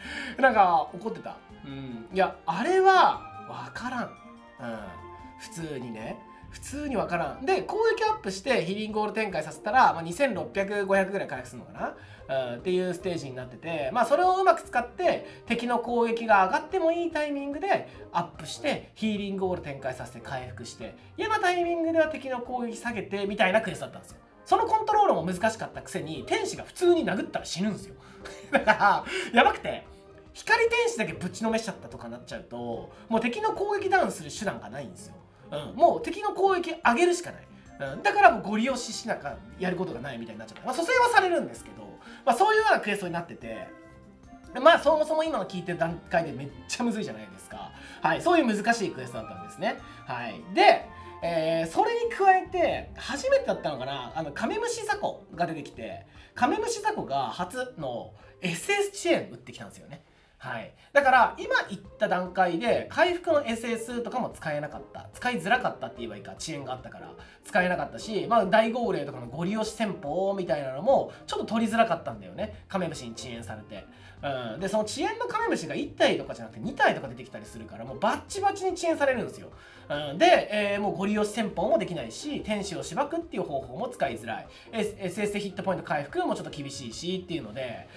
S1: なんか怒ってた。うん。いや、あれはわからん。うん。普通にね。普通にわからん。で、攻撃アップしてヒーリングウォール展開させたら、まあ、にせんろっぴゃく、ごひゃくぐらい回復するのかな、うん、っていうステージになってて、まあそれをうまく使って敵の攻撃が上がってもいいタイミングでアップしてヒーリングウォール展開させて回復して、嫌なタイミングでは敵の攻撃下げてみたいなクエストだったんですよ。そのコントロールも難しかったくせに天使が普通に殴ったら死ぬんですよ。だからやばくて、光天使だけぶちのめしちゃったとかなっちゃうと、もう敵の攻撃ダウンする手段がないんですよ。うん、もう敵の攻撃上げるしかない、うん、だからもうゴリ押ししなきゃやることがないみたいになっちゃった。まあ蘇生はされるんですけど、まあ、そういうようなクエストになってて、まあそもそも今の聞いてる段階でめっちゃむずいじゃないですか。はい、そういう難しいクエストだったんですね。はい、で、えー、それに加えて初めてだったのかな、あのカメムシ雑魚が出てきて、カメムシ雑魚が初の エスエス 遅延打ってきたんですよね。はい、だから今言った段階で回復の エスエス とかも使えなかった、使いづらかったって言えばいいか、遅延があったから使えなかったし、まあ大号令とかのゴリ押し戦法みたいなのもちょっと取りづらかったんだよね、カメムシに遅延されて。うん、でその遅延のカメムシがいち体とかじゃなくてに体とか出てきたりするから、もうバッチバチに遅延されるんですよ。うん、で、えー、もうゴリ押し戦法もできないし、天使をしばくっていう方法も使いづらい、 エスエス でヒットポイント回復もちょっと厳しいしっていうので、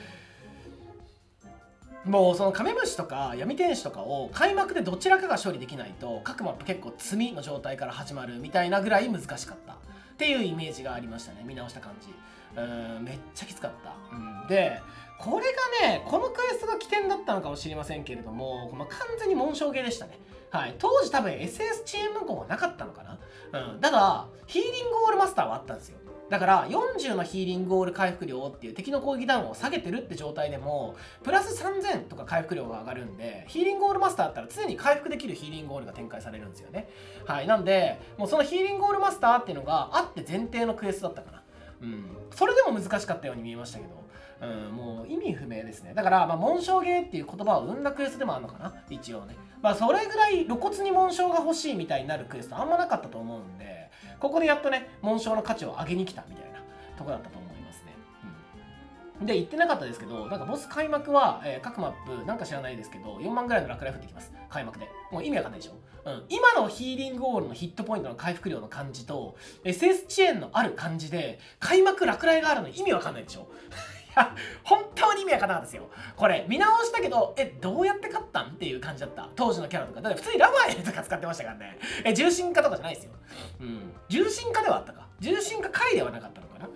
S1: もうそのカメムシとか闇天使とかを開幕でどちらかが処理できないと各マップ結構積みの状態から始まるみたいなぐらい難しかったっていうイメージがありましたね。見直した感じ、うーんめっちゃきつかった、うん、でこれがね、このクエストが起点だったのかもしれませんけれども、まあ、完全に紋章ゲーでしたね。はい、当時多分 エスエス 遅延無効はなかったのかな、うん、ただヒーリングウォールマスターはあったんですよ。だからよんじゅうのヒーリングウォール回復量っていう敵の攻撃ダウンを下げてるって状態でもプラスさんぜんとか回復量が上がるんで、ヒーリングウォールマスターだったら常に回復できるヒーリングウォールが展開されるんですよね。はい、なんでもうそのヒーリングウォールマスターっていうのがあって前提のクエストだったかな。うん、それでも難しかったように見えましたけど、うん、もう意味不明ですね。だから、まあ、紋章ゲーっていう言葉を生んだクエストでもあるのかな、一応ね。まあ、それぐらい露骨に紋章が欲しいみたいになるクエストあんまなかったと思うんで、ここでやっとね、紋章の価値を上げに来たみたいなとこだったと思いますね。うん、で、言ってなかったですけど、なんかボス開幕は、えー、各マップ、なんか知らないですけど、よんまんぐらいの落雷降ってきます。開幕で。もう意味わかんないでしょ。うん、今のヒーリングウォールのヒットポイントの回復量の感じと エスエス 遅延のある感じで開幕落雷があるの意味わかんないでしょ。いや本当に意味わかんなかったですよ。これ見直したけど、えどうやって勝ったんっていう感じだった。当時のキャラとかだって普通にラファエルとか使ってましたからね。え重心化とかじゃないですよ。うん、重心化ではあったか、重心化回ではなかったのかな。うん、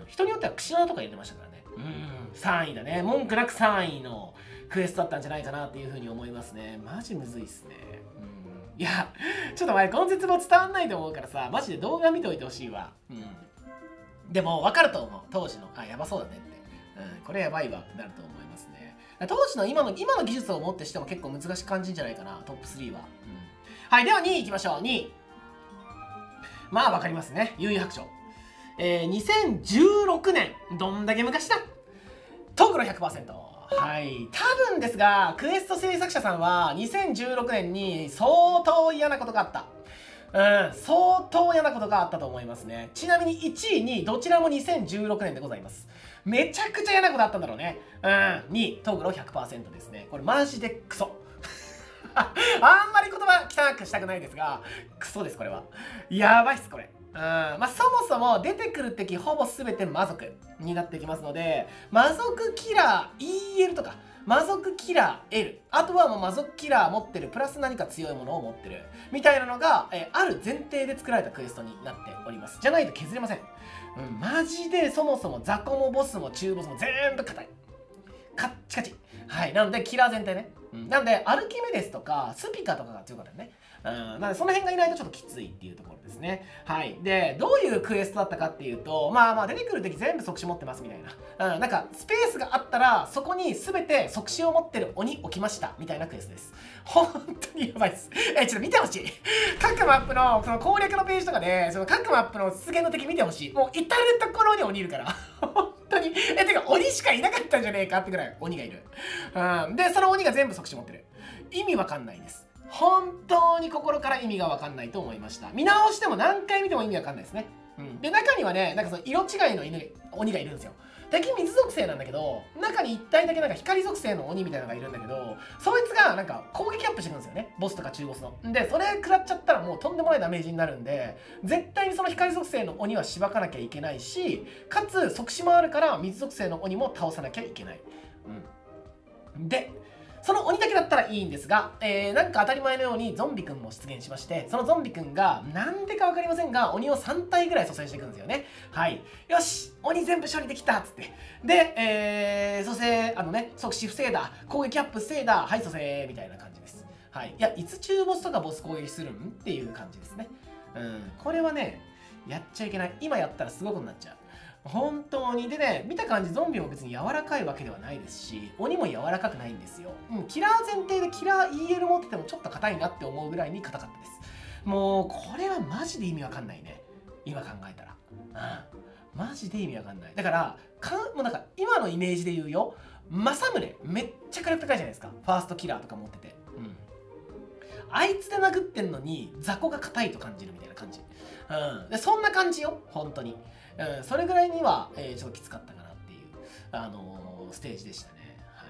S1: 人によっては櫛穴とか入れてましたからね。うん、さんいだね。文句なくさんいのクエストだったんじゃないかなっていうふうに思いますね。マジむずいっすね。いや、ちょっと前、この絶望伝わんないと思うからさ、マジで動画見といてほしいわ。うん。でも、分かると思う。当時の、あ、やばそうだねって。うん、これやばいわってなると思いますね。当時の今の、今の技術をもってしても結構難しく感じるんじゃないかな、トップスリーは。うん、はい、ではにい行きましょう。にい。まあ、分かりますね。悠々白書。えー、にせんじゅうろくねん。どんだけ昔だ。トグロ ひゃくパーセント。はい、多分ですがクエスト制作者さんはにせんじゅうろくねんに相当嫌なことがあった。うん、相当嫌なことがあったと思いますね。ちなみにいちいにどちらもにせんじゅうろくねんでございます。めちゃくちゃ嫌なことあったんだろうね。うん、にいトグロ ひゃくパーセント ですね。これマジでクソ。あんまり言葉汚くしたくないですがクソです。これはやばいっすこれ。 うん、まあそもそも出てくる敵ほぼ全て魔族になってきますので、魔族キラー イーエル とか魔族キラー エル、 あとはもう魔族キラー持ってるプラス何か強いものを持ってるみたいなのが、えー、ある前提で作られたクエストになっております。じゃないと削れません。うん、マジでそもそも雑魚もボスも中ボスも全部硬い、カッチカチ。はい、なのでキラー全体ね、うん、なのでアルキメデスとかスピカとかが強かったよね。うん、なのでその辺がいないとちょっときついっていうところですね。はい。で、どういうクエストだったかっていうと、まあまあ出てくる敵全部即死持ってますみたいな。うん、なんかスペースがあったらそこに全て即死を持ってる鬼置きましたみたいなクエストです。本当にやばいです。え、ちょっと見てほしい。各マップのその攻略のページとかで、その各マップの出現の敵見てほしい。もう至るところに鬼いるから。本当に。え、てか鬼しかいなかったんじゃねえかってぐらい鬼がいる。うん。で、その鬼が全部即死持ってる。意味わかんないです。本当に心から意味が分かんないと思いました。見直しても何回見ても意味わかんないですね。うん、で、中にはね、なんかその色違いの犬鬼がいるんですよ。敵水属性なんだけど、中にいったいだけなんか光属性の鬼みたいなのがいるんだけど、そいつがなんか攻撃アップしてくるんですよね。ボスとか中ボスの。で、それ食らっちゃったらもうとんでもないダメージになるんで、絶対にその光属性の鬼はしばかなきゃいけないし、かつ即死もあるから水属性の鬼も倒さなきゃいけない。うん。で、その鬼だけだったらいいんですが、えー、なんか当たり前のようにゾンビくんも出現しまして、そのゾンビくんがなんでか分かりませんが、鬼をさん体ぐらい蘇生していくんですよね。はい。よし、鬼全部処理できたっつって。で、えー、蘇生、あのね、即死防いだ、攻撃アップ防いだ、はい、蘇生みたいな感じです。はい。いや、いつ中ボスとかボス攻撃するんっていう感じですね。うん。これはね、やっちゃいけない。今やったらすごいことになっちゃう。本当に。でね、見た感じゾンビも別に柔らかいわけではないですし、鬼も柔らかくないんですよ。うん、キラー前提でキラー イーエル 持っててもちょっと硬いなって思うぐらいに硬かったです。もう、これはマジで意味わかんないね。今考えたら。うん。マジで意味わかんない。だから、かんもうなんか今のイメージで言うよ、政宗めっちゃ火力高いじゃないですか。ファーストキラーとか持ってて。うん。あいつで殴ってんのに雑魚が硬いと感じるみたいな感じ。うん。で、そんな感じよ。本当に。うん、それぐらいには、えー、ちょっときつかったかなっていう、あのー、ステージでしたね。はい、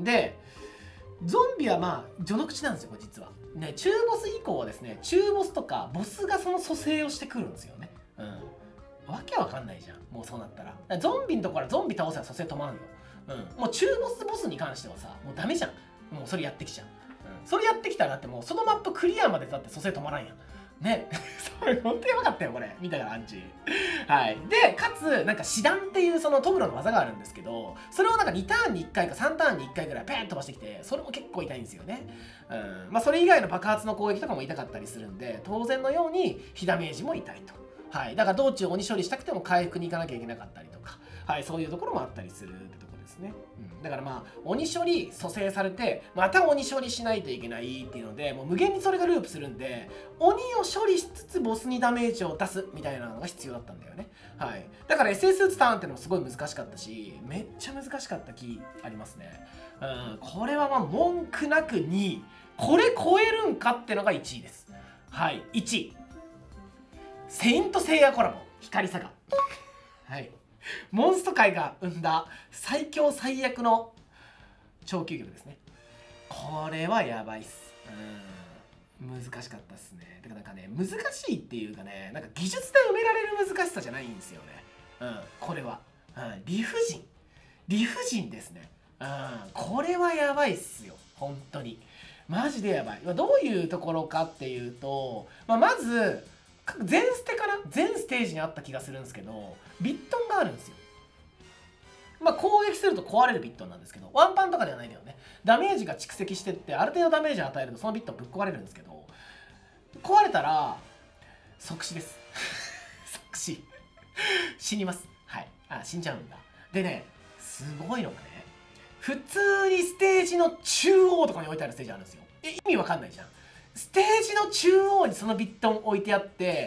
S1: で、ゾンビはまあ序の口なんですよ、これ実は。ね、中ボス以降はですね、中ボスとかボスがその蘇生をしてくるんですよね。うん。わけわかんないじゃん、もうそうなったら。ゾンビのところからゾンビ倒せば蘇生止まんよ。うん。もう中ボスボスに関してはさ、もうダメじゃん。もうそれやってきちゃう。うん。それやってきたらだってもうそのマップクリアまでだって蘇生止まらんやん。ね、それ本当にやばかったよこれ見たからアンチ。はい。でかつなんか師団っていうそのトグロの技があるんですけど、それをなんかにターンにいっかいかさんターンにいっかいぐらいペーン飛ばしてきて、それも結構痛いんですよね。うん。まあそれ以外の爆発の攻撃とかも痛かったりするんで、当然のように被ダメージも痛いと。はい。だから道中鬼処理したくても回復に行かなきゃいけなかったりとか、はい、そういうところもあったりするってところですね。うん、だからまあ鬼処理蘇生されてまた鬼処理しないといけないっていうので、もう無限にそれがループするんで、鬼を処理しつつボスにダメージを出すみたいなのが必要だったんだよね。はい。だから エスエス 打つターンってのもすごい難しかったし、めっちゃ難しかった気ありますね。うん、これはまあ文句なくにい、これ超えるんかってのがいちいです。はい、いちい。セイントセイヤコラボ光サガ。はい。モンスト界が生んだ最強最悪の超究極ですね。これはやばいっす。うん、難しかったっすね。てかなんかね、難しいっていうかね、なんか技術で埋められる難しさじゃないんですよね。うん、これは、うん、理不尽理不尽ですね。うん、これはやばいっすよ本当に。マジでやばい。どういうところかっていうと、まあ、まず全ステかな、全ステージにあった気がするんですけど、ビットンがあるんですよ。まあ攻撃すると壊れるビットンなんですけど、ワンパンとかではないんだよね。ダメージが蓄積してって、ある程度ダメージを与えるとそのビットンぶっ壊れるんですけど、壊れたら即死です即死死にます。はい。あ、死んじゃうんだ。でね、すごいのがね、普通にステージの中央とかに置いてあるステージあるんですよ。え、意味わかんないじゃん。ステージの中央にそのビットン置いてあって、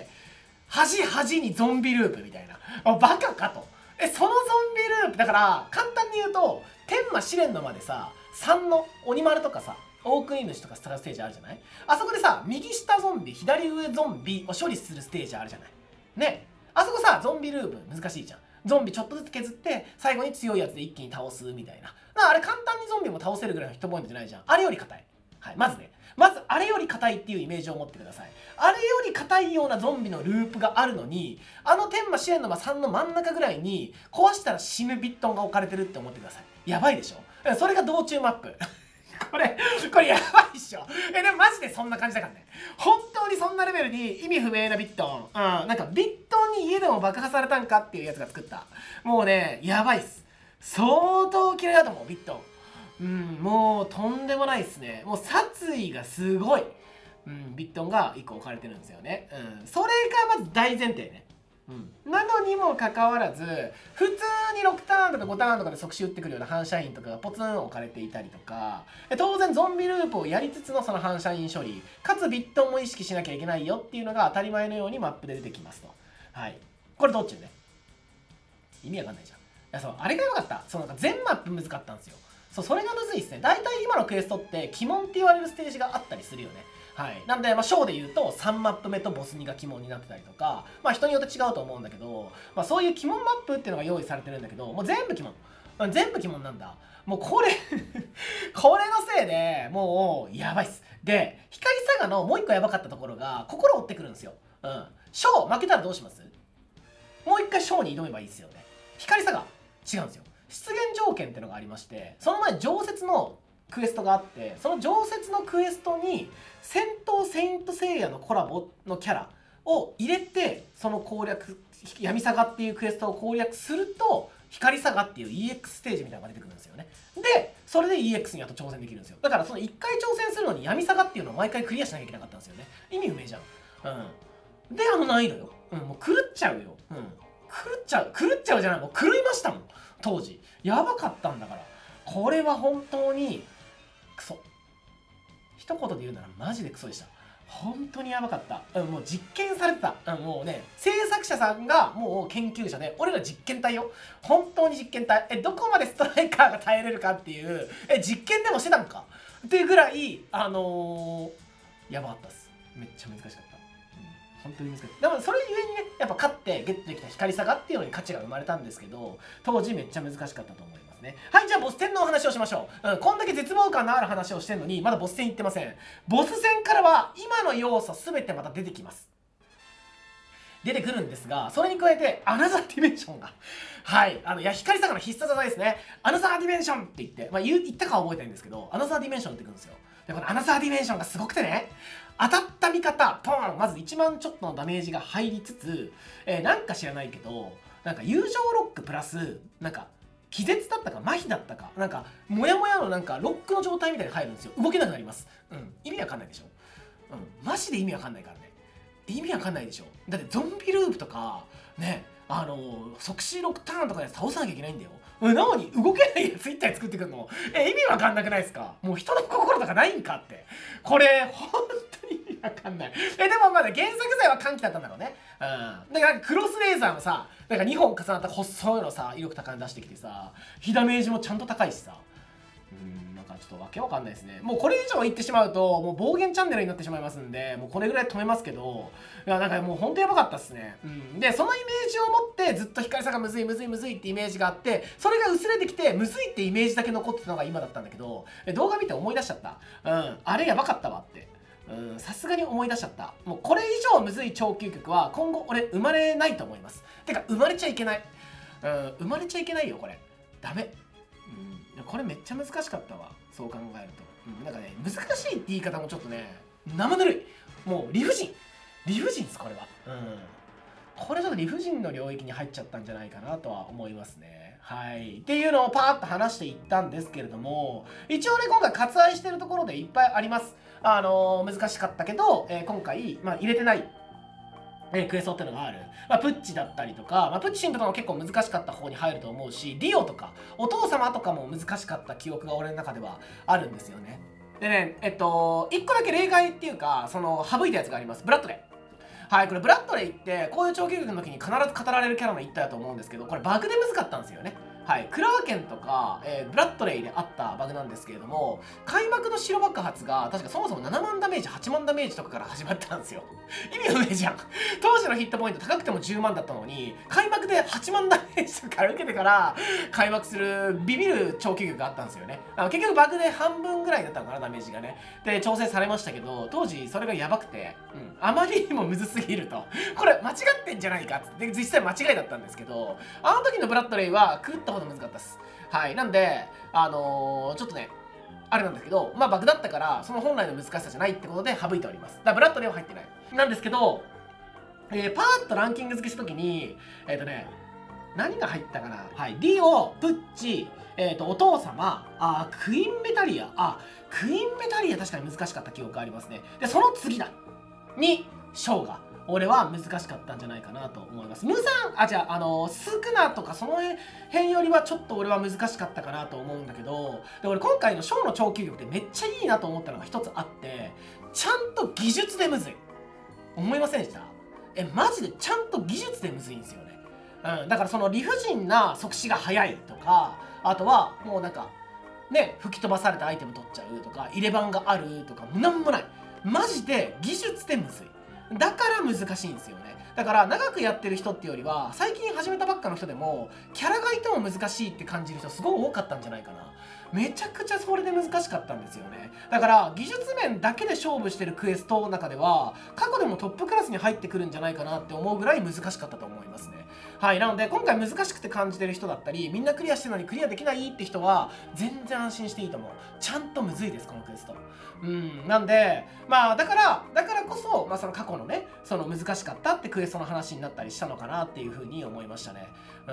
S1: 端端にゾンビループみたいな。あ、バカかと。え、そのゾンビループだから、簡単に言うと天魔試練のまでさ、さんの鬼丸とかさ、オオクニヌシとかスターステージあるじゃない。あそこでさ、右下ゾンビ左上ゾンビを処理するステージあるじゃないね。あそこさ、ゾンビループ難しいじゃん。ゾンビちょっとずつ削って最後に強いやつで一気に倒すみたいな。だからあれ簡単にゾンビも倒せるぐらいのヒットポイントじゃないじゃん。あれより硬い。 はい、まずねまずあれより硬いっていうイメージを持ってください。あれより硬いようなゾンビのループがあるのに、あの天魔試練の魔さんの真ん中ぐらいに壊したら死ぬビットンが置かれてるって思ってください。やばいでしょ。それが道中マップこれこれやばいっしょ。えでもマジでそんな感じだからね。本当にそんなレベルに意味不明なビットン、うん、なんかビットンに家でも爆破されたんかっていうやつが作った、もうねやばいっす。相当嫌いだと思うビットン。うん、もうとんでもないですね。もう殺意がすごい、うん、ビットンがいっこ置かれてるんですよね。うん、それがまず大前提ね。うん、なのにもかかわらず普通にろくターンとかごターンとかで即死打ってくるような反射印とかがポツン置かれていたりとか、当然ゾンビループをやりつつのその反射印処理かつビットンも意識しなきゃいけないよっていうのが当たり前のようにマップで出てきますと。はい、これどっちね意味わかんないじゃん。いやそうあれが良かった。そうなんか全マップ難かったんですよ。そうそれがむずいですね。大体今のクエストって鬼門って言われるステージがあったりするよね。はい、なんで、まあ、ショーで言うとさんマップ目とボスにが鬼門になってたりとか、まあ、人によって違うと思うんだけど、まあ、そういう鬼門マップっていうのが用意されてるんだけど、もう全部鬼門、まあ、全部鬼門なんだ。もうこれこれのせいでもうやばいっす。で光サガのもう一個やばかったところが心折ってくるんですよ。うん、ショー負けたらどうします？もう一回ショーに挑めばいいですよね。光サガ違うんですよ。出現条件っていうのがありまして、その前常設のクエストがあって、その常設のクエストに戦闘セイントセイヤのコラボのキャラを入れて、その攻略闇サガっていうクエストを攻略すると光サガっていう イーエックス ステージみたいなのが出てくるんですよね。でそれで イーエックス にあと挑戦できるんですよ。だからそのいっかい挑戦するのに闇サガっていうのを毎回クリアしなきゃいけなかったんですよね。意味不明じゃん。うん、であの難易度よ、うん、もう狂っちゃうよ、うん、狂っちゃう狂っちゃうじゃない、もう狂いましたもん当時。やばかったんだから。これは本当にクソ。一言で言うならマジでクソでした。本当にやばかった。うん、もう実験されてた。うん、もうね、制作者さんがもう研究者で、俺ら実験体よ。本当に実験体。え、どこまでストライカーが耐えれるかっていう、え、実験でもしてたのかっていうぐらい、あのー、やばかったっす。めっちゃ難しかった。本当に難しい。でもそれゆえにね、やっぱ勝ってゲットできた光サガっていうのに価値が生まれたんですけど、当時めっちゃ難しかったと思いますね。はい、じゃあボス戦のお話をしましょう。うん、こんだけ絶望感のある話をしてるのにまだボス戦行ってません。ボス戦からは今の要素全てまた出てきます。出てくるんですが、それに加えてアナザーディメンションがはいあのいや光サガの必殺技ですね。アナザーディメンションって言って、まあ、言, 言ったかは覚えてないんですけど、アナザーディメンションってくるんですよ。でこのアナザーディメンションがすごくてね、当たった味方ポンまずいちまんちょっとのダメージが入りつつ、えー、なんか知らないけどなんか友情ロックプラスなんか気絶だったか麻痺だったかなんかモヤモヤのなんかロックの状態みたいに入るんですよ。動けなくなります。うん、意味わかんないでしょ。うん、マジで意味わかんないからね。意味わかんないでしょ。だってゾンビループとかね、あのー、即死ろくターンとかで倒さなきゃいけないんだよ。なのに動けないやつ一体作ってくるのえ意味わかんなくないですか？もう人の心とかないんかって。これ本当に意味わかんない。えでもまだ原作材は歓喜だったんだろうね。うん。だからクロスレーザーもさ、なんかにほん重なった細いのさ威力高いの出してきてさ、火ダメージもちゃんと高いしさ。うんなんかちょっとわけわかんないですね。もうこれ以上言ってしまうともう暴言チャンネルになってしまいますんで、もうこれぐらい止めますけど、いやなんかもうほんとやばかったっすね。うん、でそのイメージを持ってずっと光さがむずいむずいむずいってイメージがあって、それが薄れてきてむずいってイメージだけ残ってたのが今だったんだけど、動画見て思い出しちゃった。うんあれやばかったわってさすがに思い出しちゃった。もうこれ以上むずい超究極は今後俺生まれないと思います。てか生まれちゃいけない。うん生まれちゃいけないよこれ。ダメ。うんこれめっちゃ難しかったわ。そう考えると、うん、なんかね難しいって言い方もちょっとね生ぬるい。もう理不尽理不尽ですこれは。うんこれちょっと理不尽の領域に入っちゃったんじゃないかなとは思いますね。はいっていうのをパーッと話していったんですけれども、一応ね今回割愛してるところでいっぱいあります。あのー、難しかったけど、えー、今回、まあ、入れてないえー、クエストっていうのがある、まあ、プッチだったりとか、まあ、プッチシンとかも結構難しかった方に入ると思うし、ディオとかお父様とかも難しかった記憶が俺の中ではあるんですよね。でねえっといっこだけ例外っていうかその省いたやつがあります。ブラッドレー。はいこれブラッドレーってこういう長期劇の時に必ず語られるキャラの一体だと思うんですけど、これバグで難かったんですよね。 はい、クラーケンとか、えー、ブラッドレイであったバグなんですけれども、開幕の白爆発が確かそもそもななまんダメージ、はちまんダメージとかから始まったんですよ。意味不明じゃん。当時のヒットポイント高くてもじゅうまんだったのに、開幕ではちまんダメージとか受けてから開幕するビビる超級曲があったんですよね。あの結局バグで半分ぐらいだったのかな、ダメージがね。で、調整されましたけど、当時それがやばくて、うん、あまりにもむずすぎると。これ間違ってんじゃないかって。実際間違いだったんですけど、あの時のブラッドレイは狂ったほど難かったです。はい。なんで、あのー、ちょっとね、あれなんですけど、まあバグだったから、その本来の難しさじゃないってことで省いております。だからブラッドレイは入ってない。なんですけど、えー、パーッとランキング付けしたときに、えっ、ー、とね、何が入ったかな。はい。リオ、プッチ、えっ、ー、と、お父様、あ、クイーンメタリア、あ、クイーンメタリア確かに難しかった記憶ありますね。で、その次だ。に、ショーが。俺は難しかったんじゃないかなと思います。無残、あ、じゃあ、あの、スクナとかその辺よりはちょっと俺は難しかったかなと思うんだけど、で、俺今回のショーの超級曲でめっちゃいいなと思ったのが一つあって、ちゃんと技術でむずい。思いませんでした？え、マジでちゃんと技術でむずいんですよね。うん、だからその理不尽な即死が早いとか、あとはもうなんか、ね、吹き飛ばされたアイテム取っちゃうとか、入れ番があるとか、なんもない。マジで技術でむずい。だから難しいんですよね。だから長くやってる人っていうよりは、最近始めたばっかの人でも、キャラがいても難しいって感じる人すごい多かったんじゃないかな。めちゃくちゃそれで難しかったんですよね。だから技術面だけで勝負してるクエストの中では、過去でもトップクラスに入ってくるんじゃないかなって思うぐらい難しかったと思いますね。はい。なので今回難しくて感じてる人だったり、みんなクリアしてるのにクリアできないって人は、全然安心していいと思う。ちゃんとむずいです、このクエスト。うん。なんで、まあだから、だからこそ、まあその過去のね、その難しかったってクエストの話になったりしたのかなっていうふうに思いましたね。うん。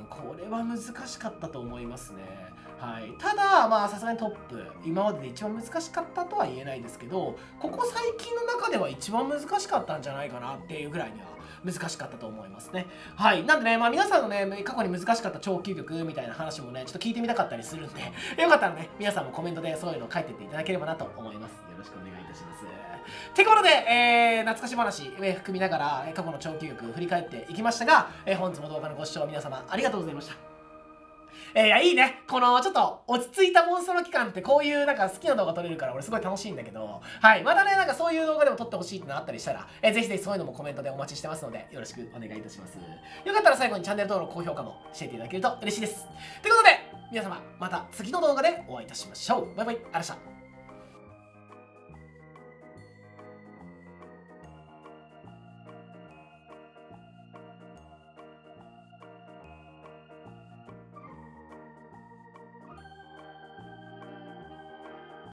S1: これは難しかったと思いますね。はい。ただ、まあさすがにトップ、今までで一番難しかったとは言えないですけど、ここ最近の中では一番難しかったんじゃないかなっていうぐらいには難しかったと思いますね。はい。なんでね、まあ皆さんのね、過去に難しかった超級曲みたいな話もね、ちょっと聞いてみたかったりするんで、よかったらね、皆さんもコメントでそういうのを書いてっていただければなと思います。よろしくお願いいたします。ってことで、えー、懐かし話、えー、含みながら、過去の超級曲振り返っていきましたが、えー、本日も動画のご視聴皆様ありがとうございました。えー、いや、いいね。この、ちょっと、落ち着いたモンストの期間ってこういう、なんか好きな動画撮れるから、俺すごい楽しいんだけど、はい。またね、なんかそういう動画でも撮ってほしいってのあったりしたら、えー、ぜひぜひそういうのもコメントでお待ちしてますので、よろしくお願いいたします。よかったら最後にチャンネル登録、高評価もしていただけると嬉しいです。ということで、皆様、また次の動画でお会いいたしましょう。バイバイ、ありがとうございました。